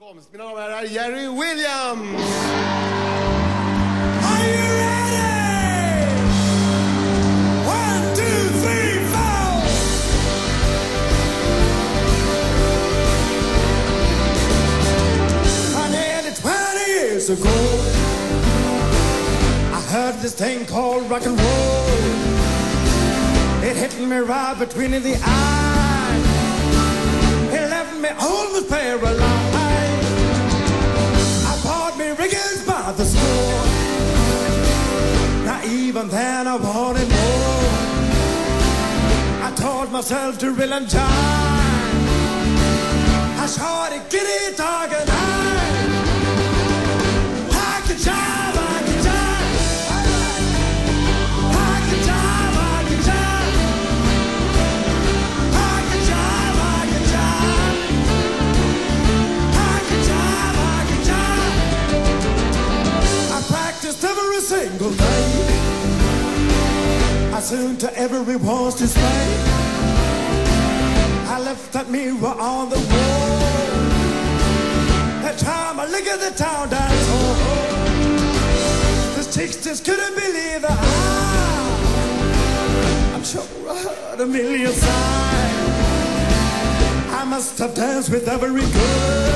Välkomst, mina damer och herrar, Jerry Williams! Are you ready? 1, 2, 3, 4. Nearly 20 years ago, I heard this thing called rock and roll. It hit me right between the eyes. It left me almost paralyzed. I bought me riggers by the score. Now even then I wanted more. I taught myself to reel and jive. I shorty giddy dog and I can jive, I can jive. I can jive, I can jive. I can jive, I can jive. I can jive, I can jive. I practiced every single day. I tuned to everyone's display. I left that mirror on the wall. That time I look at the town dance hall. These chicks just couldn't believe that I'm sure I heard a million sighs. I must have danced with every girl.